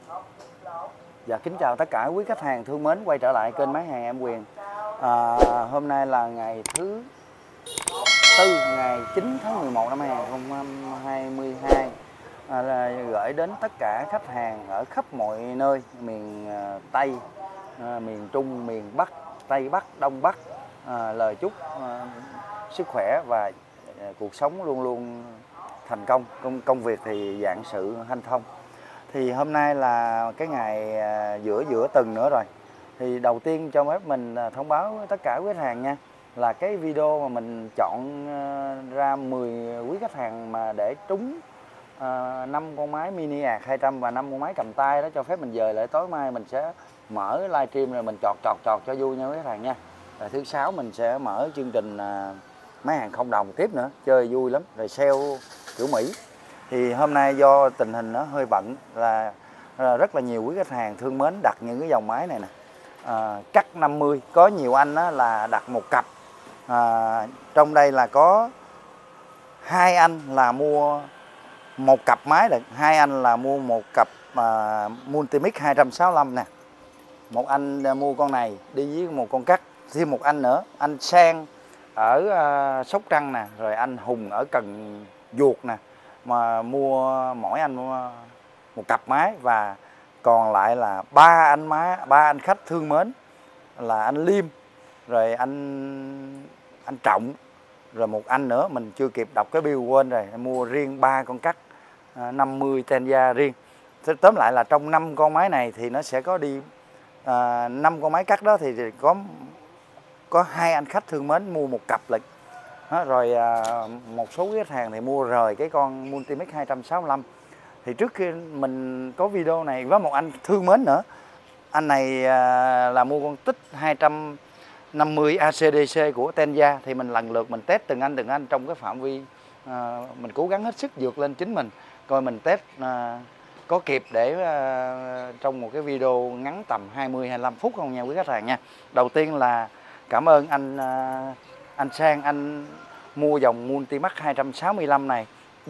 Dạ, kính chào tất cả quý khách hàng thương mến quay trở lại kênh Máy Hàng Em Quyền. Hôm nay là ngày thứ Tư, ngày 9 tháng 11 năm 2022, gửi đến tất cả khách hàng ở khắp mọi nơi, miền Tây, miền Trung, miền Bắc, Tây Bắc, Đông Bắc, lời chúc sức khỏe và cuộc sống luôn luôn thành công, công việc thì vạn sự hanh thông. Thì hôm nay là cái ngày giữa tuần nữa rồi. Thì đầu tiên cho phép mình thông báo với tất cả quý khách hàng nha, là cái video mà mình chọn ra 10 quý khách hàng mà để trúng 5 con máy mini ạc 200 và 5 con máy cầm tay đó, cho phép mình dời lại tối mai mình sẽ mở livestream rồi mình chọt cho vui nha quý khách hàng nha. Rồi thứ Sáu mình sẽ mở chương trình máy hàng không đồng tiếp nữa, chơi vui lắm, rồi sale kiểu Mỹ. Thì hôm nay do tình hình nó hơi bận là rất là nhiều quý khách hàng thương mến đặt những cái dòng máy này nè, cắt 50. Có nhiều anh là đặt một cặp, trong đây là có 2 anh là mua một cặp máy, được 2 anh là mua một cặp Multimic 265 nè. Một anh mua con này đi với một con cắt, thêm một anh nữa, anh Sang ở Sóc Trăng nè, rồi anh Hùng ở Cần Duộc nè, mà mua mỗi anh một cặp máy. Và còn lại là ba anh khách thương mến là anh Liêm, rồi anh Trọng, rồi một anh nữa mình chưa kịp đọc cái bill quên rồi, mua riêng 3 con cắt 50 Tenza riêng. Tóm lại là trong 5 con máy này thì nó sẽ có đi 5 con máy cắt đó thì có 2 anh khách thương mến mua một cặp lịch. Rồi một số khách hàng thì mua rời cái con Multimic 265. Thì trước khi mình có video này với một anh thương mến nữa, anh này là mua con Tích 250 ACDC của Tenza. Thì mình lần lượt mình test từng anh trong cái phạm vi mình cố gắng hết sức vượt lên chính mình, coi mình test có kịp để trong một cái video ngắn tầm 20-25 phút không nha quý khách hàng nha. Đầu tiên là cảm ơn anh Sang, anh mua dòng Multimax 265 này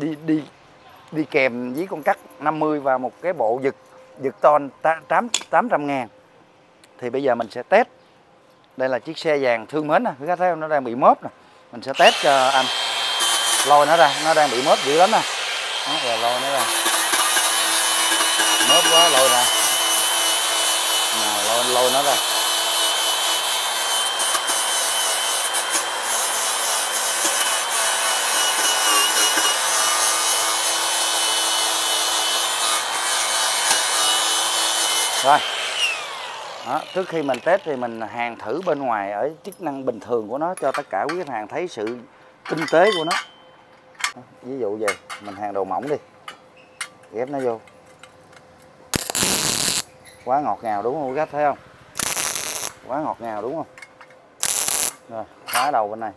đi kèm với con cắt 50 và một cái bộ giật ton 800.000. Thì bây giờ mình sẽ test. Đây là chiếc xe vàng thương mến nè, quý khách thấy không? Nó đang bị móp nè. Mình sẽ test cho anh. Lôi nó ra, nó đang bị móp dữ lắm nè. Đó, rồi lôi nó ra. Móp quá, lôi ra. Nào, lôi nó ra. Rồi, đó, trước khi mình test thì mình hàng thử bên ngoài ở chức năng bình thường của nó cho tất cả quý khách hàng thấy sự tinh tế của nó. Ví dụ vậy, mình hàng đồ mỏng đi, ghép nó vô. Quá ngọt ngào đúng không quý khách, thấy không? Quá ngọt ngào đúng không? Rồi, khóa đầu bên này,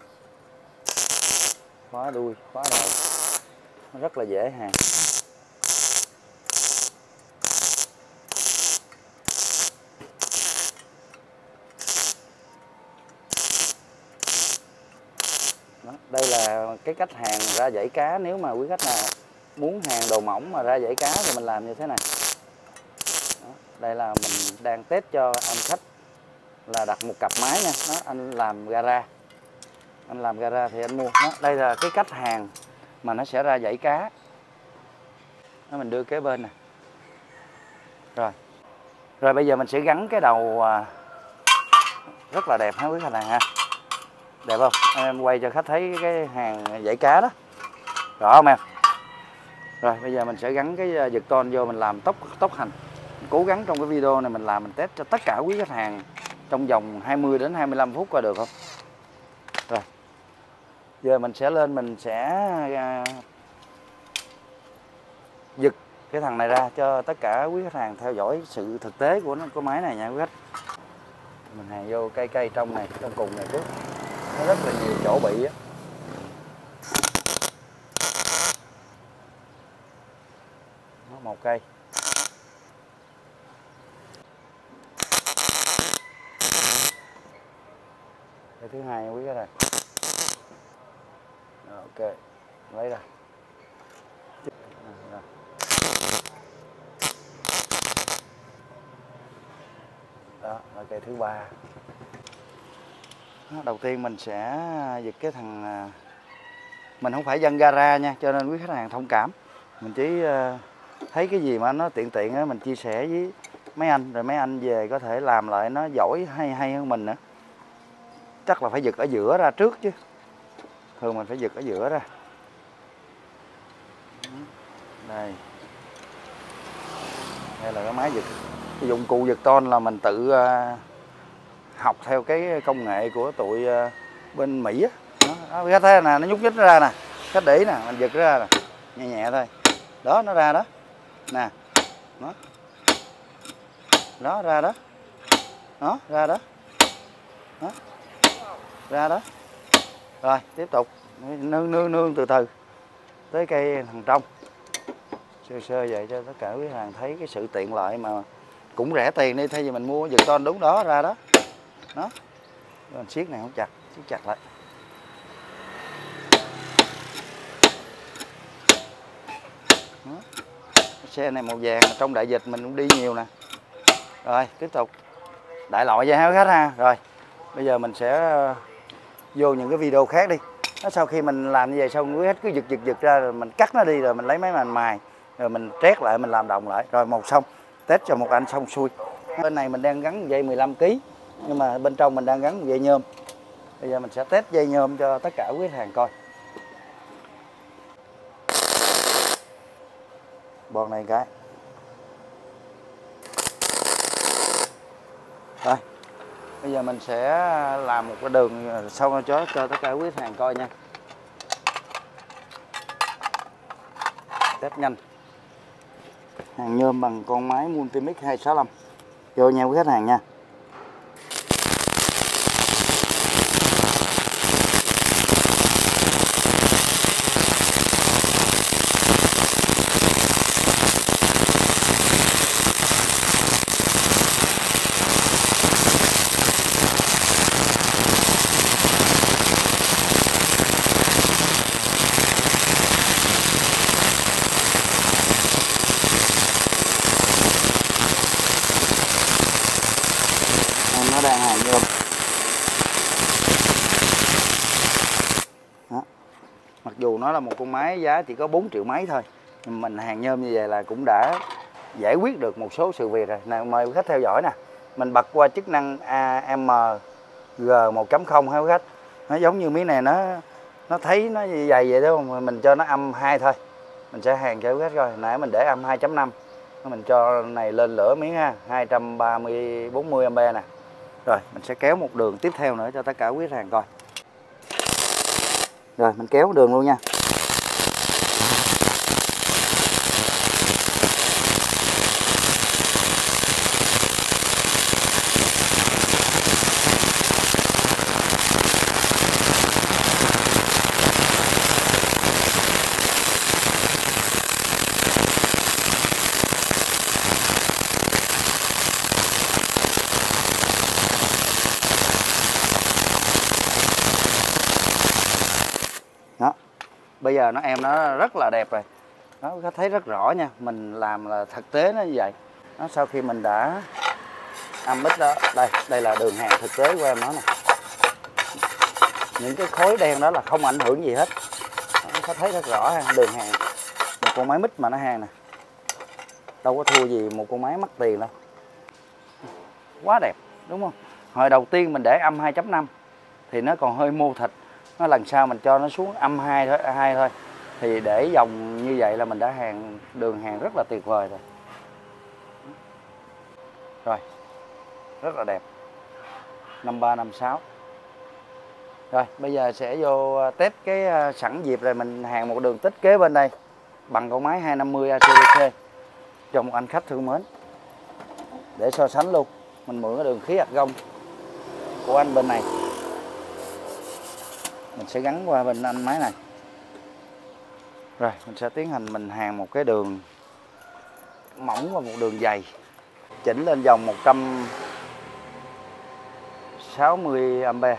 khóa đuôi, khóa đầu, nó rất là dễ hàng. Đó, đây là cái cách hàng ra dãy cá. Nếu mà quý khách nào muốn hàng đồ mỏng mà ra dãy cá thì mình làm như thế này. Đó, đây là mình đang test cho anh khách là đặt một cặp máy nha. Đó, anh làm gara, thì anh mua. Đó, đây là cái cách hàng mà nó sẽ ra dãy cá. Đó, mình đưa kế bên nè. Rồi bây giờ mình sẽ gắn cái đầu rất là đẹp ha quý khách hàng ha. Đẹp không? Em quay cho khách thấy cái hàng dãy cá đó. Rõ không em? Rồi bây giờ mình sẽ gắn cái giật ton vô, mình làm tốc hành. Mình cố gắng trong cái video này mình làm, mình test cho tất cả quý khách hàng trong vòng 20 đến 25 phút coi được không? Rồi. Giờ mình sẽ lên, mình sẽ giật cái thằng này ra cho tất cả quý khách hàng theo dõi sự thực tế của nó, của máy này nha quý khách. Mình hàng vô cây trong này, trong cùng này trước. Nó rất là nhiều chỗ bị á. Một cây. Cây thứ hai quý cái này. Ok, lấy ra. Đó là cây thứ ba. Đầu tiên mình sẽ giật cái thằng, mình không phải dân gara nha, cho nên quý khách hàng thông cảm. Mình chỉ thấy cái gì mà nó tiện tiện á mình chia sẻ với mấy anh, rồi mấy anh về có thể làm lại nó giỏi hay hơn mình nữa. Chắc là phải giật ở giữa ra trước chứ. Thường mình phải giật ở giữa ra. Đây. Đây là cái máy giật. Cái dụng cụ giật ton là mình tự học theo cái công nghệ của tụi bên Mỹ á. Đó, khách thấy nè, nó nhúc nhích ra nè. Khách để ý nè, mình giật ra nè. Nhẹ nhẹ thôi. Đó, nó ra đó. Nè. Đó. Đó, ra đó. Đó, ra đó. Đó. Ra đó. Rồi, tiếp tục. Nương từ từ. Tới cây thằng trong. Sơ sơ vậy cho tất cả quý hàng thấy cái sự tiện lợi mà cũng rẻ tiền đi, thay vì mình mua giật ton đúng đó ra đó. Đó. Mình siết này không chặt, siết chặt lại. Đó. Cái xe này màu vàng trong đại dịch mình cũng đi nhiều nè. Rồi, tiếp tục. Đại loại vậy ha khách ha. Rồi, bây giờ mình sẽ vô những cái video khác đi. Nó sau khi mình làm như vậy xong quý khách cứ giật ra rồi mình cắt nó đi, rồi mình lấy máy mình mài, rồi mình trét lại, mình làm đồng lại, rồi một xong test cho một anh xong xuôi. Bên này mình đang gắn dây 15 kg nhưng mà bên trong mình đang gắn dây nhôm. Bây giờ mình sẽ test dây nhôm cho tất cả quý khách hàng coi. Bọn này cái. Rồi. Bây giờ mình sẽ làm một cái đường sau cho tất cả quý khách hàng coi nha. Test nhanh. Hàng nhôm bằng con máy Multimix 265. Vô nha quý khách hàng nha. Nó đang hàng nhôm. Đó. Mặc dù nó là một con máy giá chỉ có 4 triệu mấy thôi, nhưng mình hàng nhôm như vậy là cũng đã giải quyết được một số sự việc rồi. Nào mời quý khách theo dõi nè. Mình bật qua chức năng AMG 1.0 ha quý khách. Nó giống như miếng này nó thấy nó như vậy vậy đúng không? Mình cho nó âm 2 thôi. Mình sẽ hàng cho quý khách coi. Nãy mình để âm 2.5. Mình cho này lên lửa miếng ha, 230-40 ampe nè. Rồi mình sẽ kéo một đường tiếp theo nữa cho tất cả quý khách hàng coi. Rồi mình kéo đường luôn nha. Đó. Bây giờ nó rất là đẹp rồi. Đó, có thấy rất rõ nha. Mình làm là thực tế nó như vậy. Đó, sau khi mình đã âm ít đó, đây là đường hàng thực tế của em nó nè. Những cái khối đen đó là không ảnh hưởng gì hết. Đó, có thấy rất rõ ha, đường hàng. Một con máy mít mà nó hàng nè. Đâu có thua gì một con máy mắc tiền đâu. Quá đẹp, đúng không? Hồi đầu tiên mình để âm 2.5 thì nó còn hơi mô thịt. Nó lần sau mình cho nó xuống âm 2 thôi. Thì để dòng như vậy là mình đã đường hàng rất là tuyệt vời rồi. Rồi. Rất là đẹp. 53, 56. Rồi, bây giờ sẽ vô test cái sẵn dịp rồi mình hàng một đường tích kế bên đây bằng con máy 250 ACDC cho một anh khách thương mến. Để so sánh luôn. Mình mượn cái đường khí ạc gông của anh bên này. Mình sẽ gắn qua bên anh máy này. Rồi mình sẽ tiến hành mình hàng một cái đường mỏng và một đường dày. Chỉnh lên dòng 160 ampe.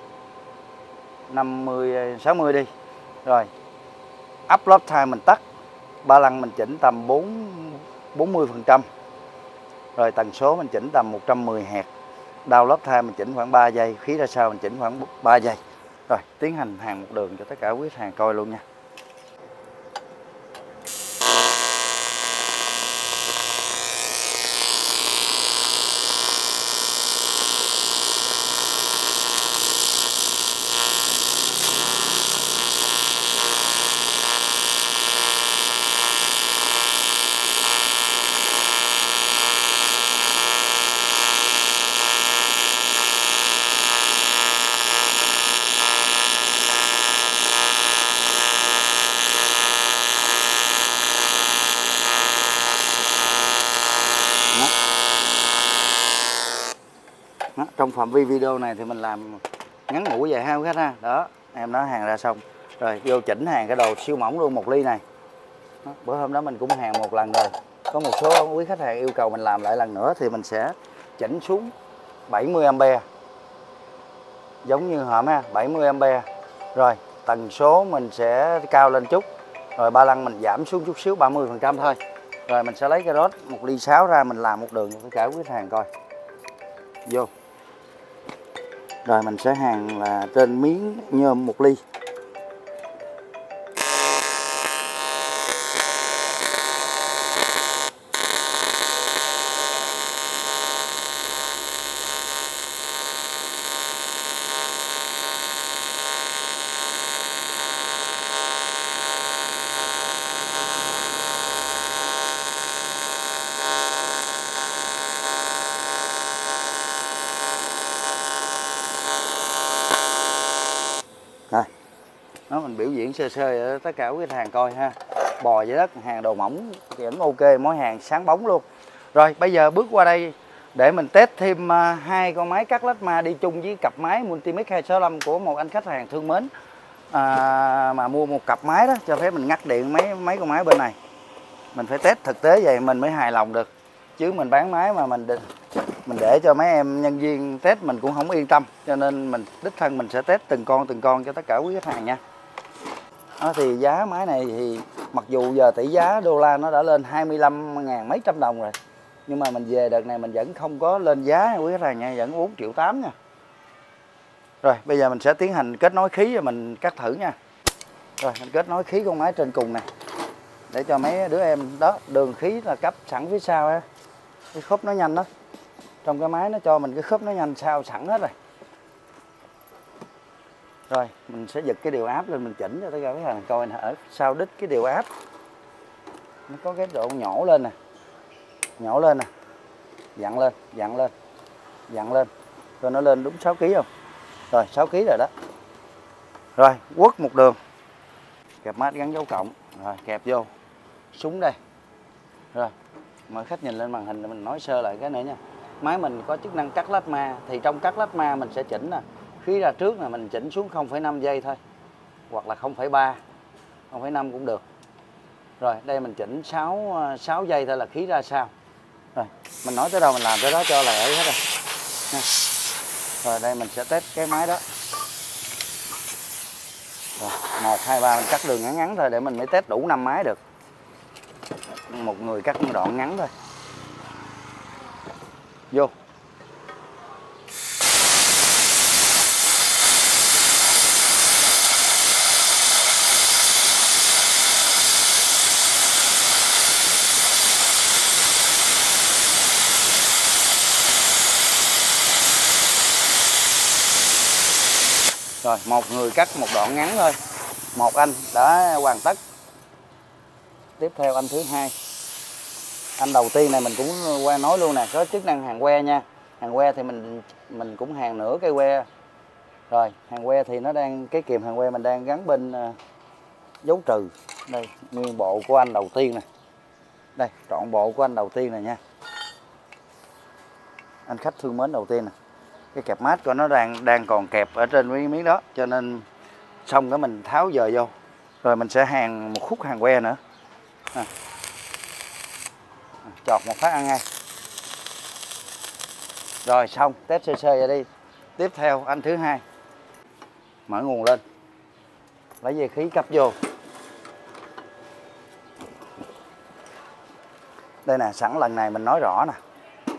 60 đi. Rồi. Upload time mình tắt. Ba lăng mình chỉnh tầm 40%. Rồi tần số mình chỉnh tầm 110 Hz. Download time mình chỉnh khoảng 3 giây, khí ra sao mình chỉnh khoảng 3 giây. Rồi tiến hành hàng một đường cho tất cả quý khách hàng coi luôn nha. Đó, trong phạm vi video này thì mình làm ngắn ngủi vậy ha quý khách ha. Đó, em nói hàng ra xong. Rồi vô chỉnh hàng cái đồ siêu mỏng luôn 1 ly này. Đó, bữa hôm đó mình cũng hàng một lần rồi. Có một số quý khách hàng yêu cầu mình làm lại lần nữa thì mình sẽ chỉnh xuống 70A. Giống như hộm ha, 70A. Rồi tần số mình sẽ cao lên chút. Rồi ba lăng mình giảm xuống chút xíu 30% thôi. Rồi mình sẽ lấy cái rod 1 ly 6 ra mình làm một đường cho tất cả quý khách hàng coi. Vô. Rồi mình sẽ hàng là trên miếng nhôm 1 ly. Rồi, nó mình biểu diễn sơ sơ ở tất cả quý khách hàng coi ha. Bò dưới đất, hàng đồ mỏng vẫn ok, mối hàng sáng bóng luôn. Rồi bây giờ bước qua đây để mình test thêm 2 con máy cắt plasma đi chung với cặp máy Multimix 265 của một anh khách hàng thương mến, mà mua một cặp máy đó cho phép mình ngắt điện mấy con máy bên này. Mình phải test thực tế vậy mình mới hài lòng được, chứ mình bán máy mà mình để cho mấy em nhân viên test mình cũng không yên tâm, cho nên mình đích thân mình sẽ test từng con cho tất cả quý khách hàng nha. Đó, thì giá máy này thì mặc dù giờ tỷ giá đô la nó đã lên 25.000 mấy trăm đồng rồi, nhưng mà mình về đợt này mình vẫn không có lên giá quý khách hàng nha, vẫn 4,8 triệu nha. Rồi bây giờ mình sẽ tiến hành kết nối khí và mình cắt thử nha. Rồi mình kết nối khí con máy trên cùng nè, để cho mấy đứa em đó, đường khí là cấp sẵn phía sau ha, cái khớp nó nhanh đó. Trong cái máy nó cho mình cái khớp nó nhanh sao sẵn hết rồi. Rồi mình sẽ giật cái điều áp lên mình chỉnh cho tất cả các bạn coi nè, ở sau đít cái điều áp nó có cái độ nhổ lên nè, nhổ lên nè, dặn lên, dặn lên, dặn lên, rồi nó lên đúng 6 kg không? Rồi 6 kg rồi đó. Rồi quất một đường, kẹp mát gắn dấu cộng, rồi kẹp vô súng đây. Rồi mời khách nhìn lên màn hình để mình nói sơ lại cái nữa nha. Máy mình có chức năng cắt plasma, thì trong cắt plasma mình sẽ chỉnh nè, khí ra trước là mình chỉnh xuống 0,5 giây thôi, hoặc là 0,3, 0,5 cũng được. Rồi đây mình chỉnh 6 giây thôi là khí ra sau. Rồi mình nói tới đâu mình làm tới đó cho lẹ hết rồi nha. Rồi đây mình sẽ test cái máy đó. Rồi 1, 2, 3 mình cắt đường ngắn ngắn thôi để mình mới test đủ 5 máy được. Một người cắt một đoạn ngắn thôi. Vô. Rồi một người cắt một đoạn ngắn thôi, một anh đã hoàn tất. Tiếp theo anh thứ hai. Anh đầu tiên này mình cũng qua nói luôn nè, có chức năng hàng que nha. Hàng que thì mình cũng hàng nửa cây que. Rồi hàng que thì nó đang, cái kìm hàng que mình đang gắn bên dấu trừ. Đây nguyên bộ của anh đầu tiên nè, đây trọn bộ của anh đầu tiên này nha, anh khách thương mến đầu tiên nè. Cái kẹp mát của nó đang còn kẹp ở trên cái miếng đó, cho nên xong cái mình tháo dời vô. Rồi mình sẽ hàng một khúc hàng que nữa, chọt một phát ăn ngay. Rồi xong, test sơ sơ vậy đi. Tiếp theo anh thứ hai, mở nguồn lên, lấy dây khí cấp vô. Đây nè, sẵn lần này mình nói rõ nè,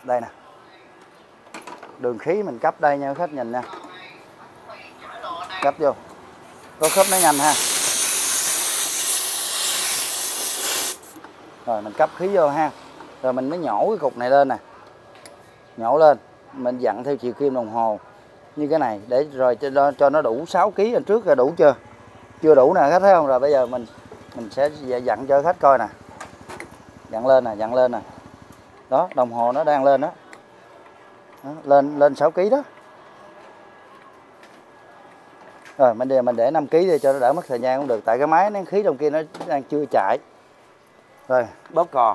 Đây nè, đường khí mình cấp đây nha khách nhìn nha, cấp vô có khớp nó nhanh ha. Rồi mình cấp khí vô ha, rồi mình mới nhổ cái cục này lên nè, nhổ lên mình dặn theo chiều kim đồng hồ như cái này để rồi cho nó đủ 6 kg. Anh trước là đủ chưa? Chưa đủ nè khách thấy không? Rồi bây giờ mình sẽ dặn cho khách coi nè, dặn lên nè, dặn lên nè, đó đồng hồ nó đang lên đó, lên 6 kg đó. Rồi mình để 5 kg đi cho nó đỡ mất thời gian cũng được, tại cái máy nén khí trong kia nó đang chưa chạy. Rồi bóp cò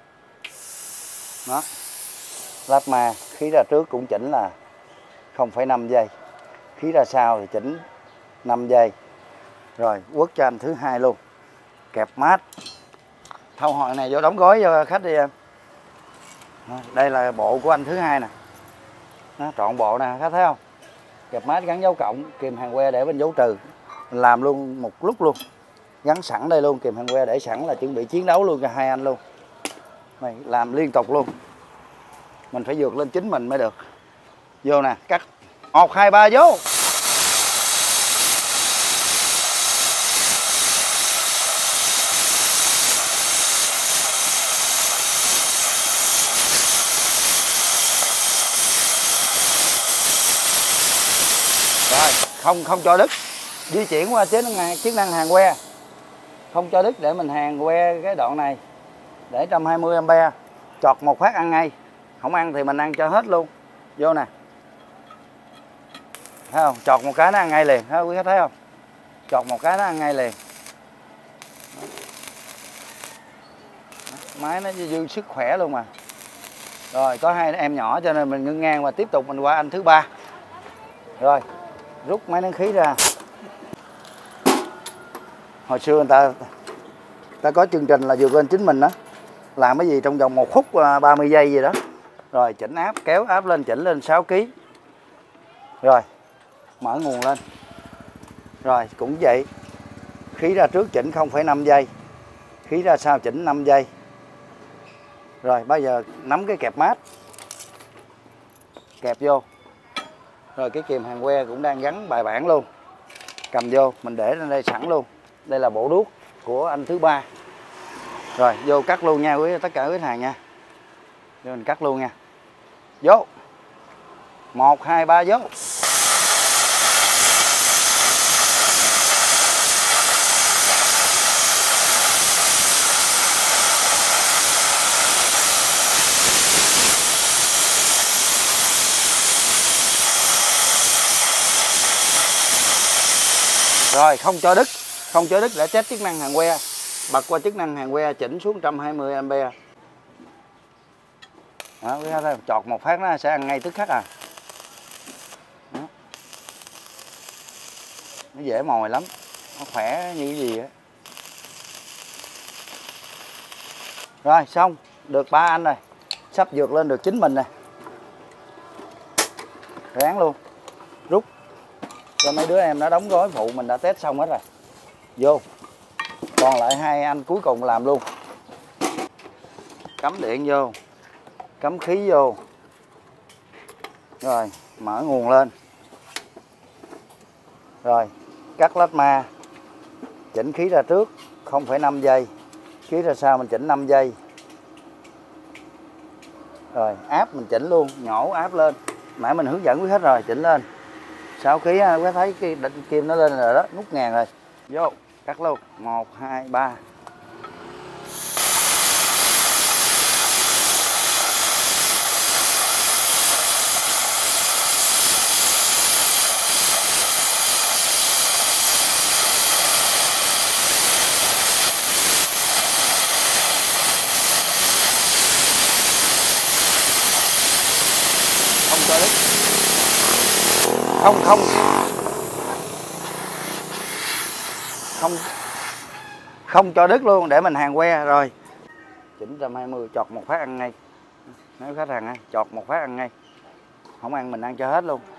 đó, lát ma khí ra trước cũng chỉnh là 0,5 giây, khí ra sau thì chỉnh 5 giây. Rồi quất cho anh thứ hai luôn, kẹp mát thau hồi này vô đóng gói cho khách đi em. Đây là bộ của anh thứ hai nè, nó trọn bộ nè khách thấy không? Kẹp mát gắn dấu cộng, kìm hàng que để bên dấu trừ, mình làm luôn một lúc luôn, gắn sẵn đây luôn, kìm hàng que để sẵn là chuẩn bị chiến đấu luôn cho hai anh luôn. Mày làm liên tục luôn, mình phải vượt lên chính mình mới được. Vô nè, cắt 1 2 3 vô. Rồi, không cho đứt, di chuyển qua chức năng hàng que, không cho đứt để mình hàng que cái đoạn này để 120A, chọt một phát ăn ngay, không ăn thì mình ăn cho hết luôn. Vô nè, thấy không? Chọt một cái nó ăn ngay liền, thấy quý khách thấy không? Chọt một cái nó ăn ngay liền. Máy nó dư sức khỏe luôn mà. Rồi có hai em nhỏ cho nên mình ngưng ngang và tiếp tục mình qua anh thứ ba. Rồi rút máy nén khí ra. Hồi xưa người ta có chương trình là vượt lên chính mình đó, làm cái gì trong vòng 1 phút 30 giây gì đó. Rồi chỉnh áp, kéo áp lên, chỉnh lên 6 kg. Rồi mở nguồn lên. Rồi cũng vậy, khí ra trước chỉnh 0,5 giây, khí ra sau chỉnh 5 giây. Rồi bây giờ nắm cái kẹp mát, kẹp vô. Rồi cái kìm hàng que cũng đang gắn bài bản luôn, cầm vô mình để lên đây sẵn luôn. Đây là bộ đuốc của anh thứ ba. Rồi vô cắt luôn nha quý tất cả quý hàng nha, vô mình cắt luôn nha. Vô 1 2 3 vô. Rồi không cho đứt, không cho đứt để test chức năng hàng que. Bật qua chức năng hàng que chỉnh xuống 120A. Đó, quý thấy chọt một phát nó sẽ ăn ngay tức khắc à. Đó. Nó dễ mồi lắm, nó khỏe như cái gì á. Rồi xong, được 3 anh rồi, sắp vượt lên được chính mình này. Ráng luôn, rút cho mấy đứa em nó đóng gói phụ, mình đã test xong hết rồi. Vô, còn lại hai anh cuối cùng làm luôn. Cắm điện vô, cắm khí vô. Rồi mở nguồn lên. Rồi cắt lát ma, chỉnh khí ra trước 0,5 giây, khí ra sau mình chỉnh 5 giây. Rồi áp mình chỉnh luôn, nhổ áp lên, nãy mình hướng dẫn quý khách rồi, chỉnh lên 6 kg. Quý thấy cái kim nó lên rồi đó, nút ngàn rồi. Vô cắt luôn 1 2 3. Không cho đứt, không cho đứt luôn để mình hàng que. Rồi chỉnh 120, chọt một phát ăn ngay. Nếu khách hàng ăn chọt một phát ăn ngay, không ăn mình ăn cho hết luôn.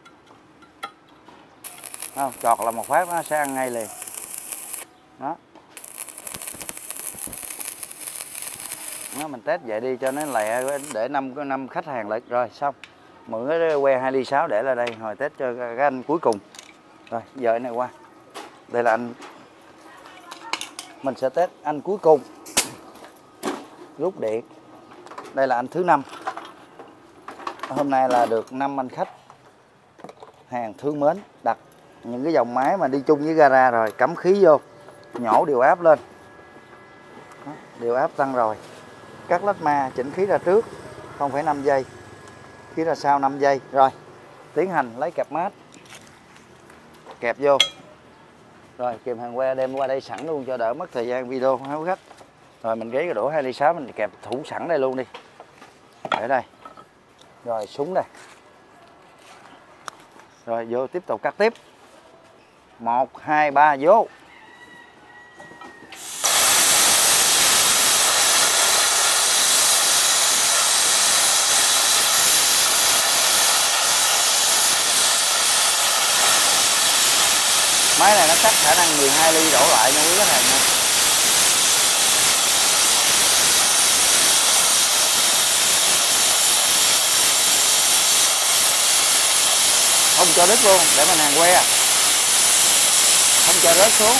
Không, chọt là một phát nó sẽ ăn ngay liền đó. Đó, mình test vậy đi cho nó lẹ, để năm khách hàng lại. Rồi xong, mượn cái que 2 ly 6 để lại đây, hồi test cho cái anh cuối cùng. Rồi giờ này qua, đây là anh, mình sẽ test anh cuối cùng, rút điện. Đây là anh thứ 5. Hôm nay là được 5 anh khách hàng thương mến đặt những cái dòng máy mà đi chung với gara rồi, cắm khí vô, nhổ điều áp lên. Đó, điều áp tăng rồi, cắt lách ma, chỉnh khí ra trước 0,5 giây, khí ra sau 5 giây. Rồi tiến hành lấy kẹp mát, kẹp vô. Rồi kìm hàng que đem qua đây sẵn luôn cho đỡ mất thời gian video hả quý khách. Rồi mình ghé cái đũa 2 ly 6 mình kẹp thủ sẵn đây luôn đi, để đây. Rồi súng đây. Rồi vô tiếp tục cắt tiếp. 1 2 3 vô. Máy này nó chắc khả năng 12 ly đổ lại nha quý khách hàng nha. Không cho đứt luôn để mình hàng que, không cho rớt xuống.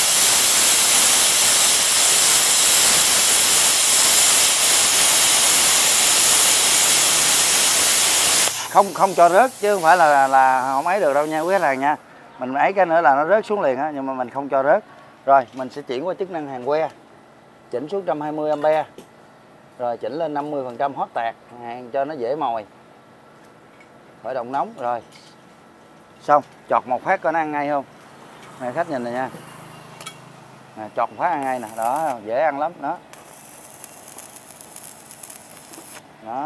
Không cho rớt chứ không phải là không ấy được đâu nha quý khách hàng nha. Mình ấy cái nữa là nó rớt xuống liền á, nhưng mà mình không cho rớt. Rồi mình sẽ chuyển qua chức năng hàng que, chỉnh xuống 120A, rồi chỉnh lên 50% hot tạc hàng cho nó dễ mồi, khởi động nóng. Rồi xong, chọt một phát coi nó ăn ngay không. Này khách nhìn này nha, nè, chọt một phát ăn ngay nè, đó dễ ăn lắm đó. Đó,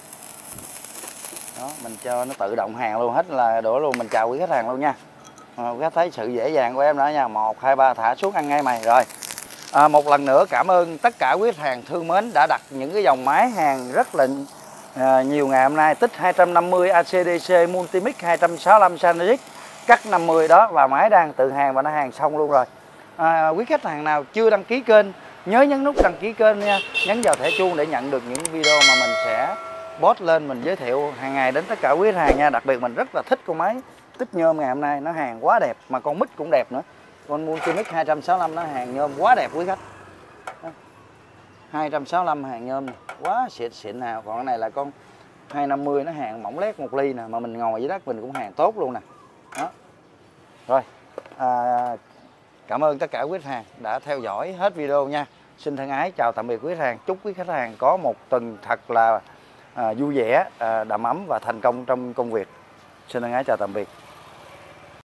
đó mình cho nó tự động hàng luôn, hết là đổ luôn. Mình chào quý khách hàng luôn nha. Quý khách thấy sự dễ dàng của em đó nha. 1 2 3 thả xuống ăn ngay mày. Rồi một lần nữa cảm ơn tất cả quý khách hàng thương mến đã đặt những cái dòng máy hàng rất là nhiều ngày hôm nay. Tích 250 ACDC Multimix 265 Synergic cắt 50 đó, và máy đang tự hàng và nó hàng xong luôn rồi. Quý khách hàng nào chưa đăng ký kênh nhớ nhấn nút đăng ký kênh nha, nhấn vào thẻ chuông để nhận được những video mà mình sẽ post lên, mình giới thiệu hàng ngày đến tất cả quý khách hàng nha. Đặc biệt mình rất là thích con máy tích nhôm ngày hôm nay, nó hàng quá đẹp, mà con mic cũng đẹp nữa. Con Multimix 265 nó hàng nhôm quá đẹp quý khách. Đó. 265 hàng nhôm quá xịn nào. Còn cái này là con 250 nó hàng mỏng lét 1 ly nè, mà mình ngồi dưới đất mình cũng hàng tốt luôn nè. Đó. Rồi cảm ơn tất cả quý khách hàng đã theo dõi hết video nha. Xin thân ái chào tạm biệt quý khách hàng. Chúc quý khách hàng có một tuần thật là vui vẻ, đầm ấm và thành công trong công việc. Xin thân ái chào tạm biệt.